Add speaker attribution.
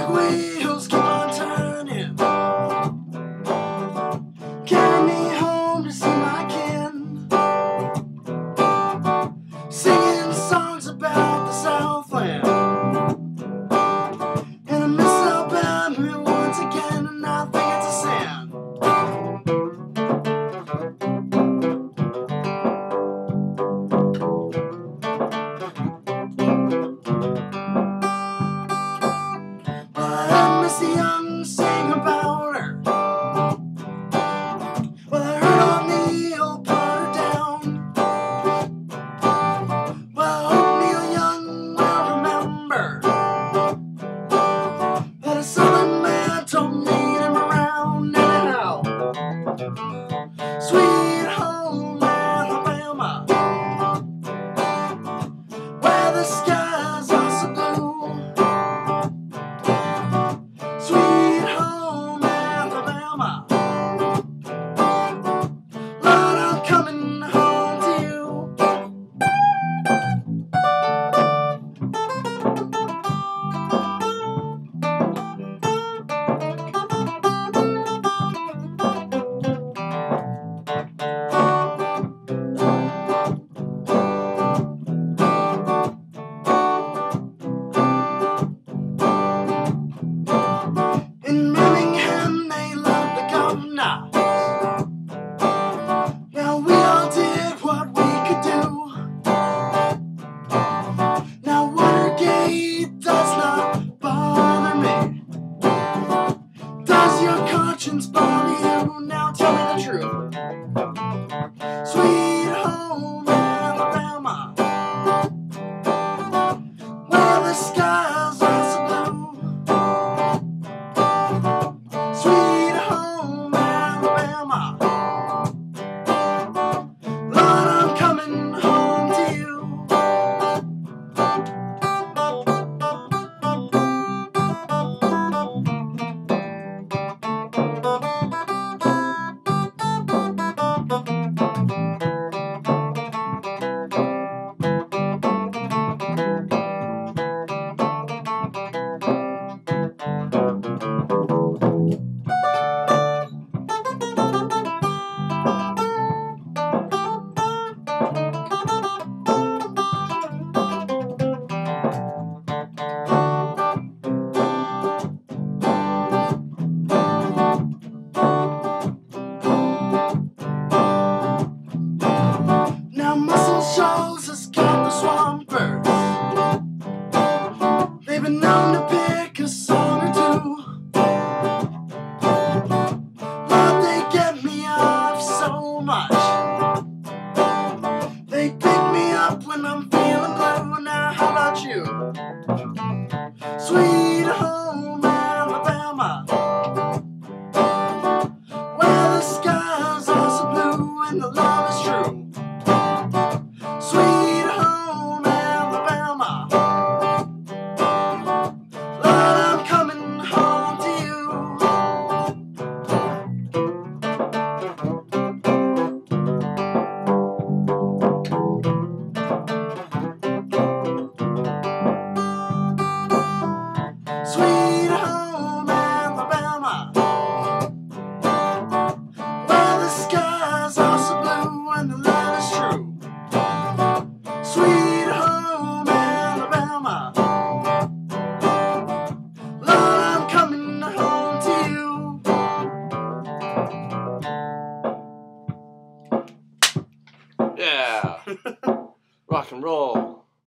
Speaker 1: big wheels keep on turning. Carry me home to see my kin. Singing songs about the Southland. And I miss Alabama once again, and I think it's a sin. I miss the young sing about her. Well, I heard old Neil put her down. Well, I hope Neil Young will remember that a southern man told me him around now. Sweet home Alabama, where the skies are so blue. Sweet home Alabama, Lord, I'm coming home to you. In Birmingham they love the governor. Now we all did what we could do. Now Watergate does not bother me. Does your conscience bother you? Now tell me the truth. Sweet home Alabama, where the skies are so blue. Sweet home Alabama, Lord, I'm coming home to you. Now Muscle Shoals has got the Swampers. They've been known to pick a song or two. Lord, they get me off so much. They pick me up when I'm feeling blue. Now how about you? Sweet home Alabama, where the skies are so blue and the love is true. Sweet home Alabama, Lord, I'm coming home to you. Sweet home Alabama, where the skies are so blue and the love is true. Sweet home Alabama, Lord, I'm coming home to you.
Speaker 2: Yeah. Rock and roll.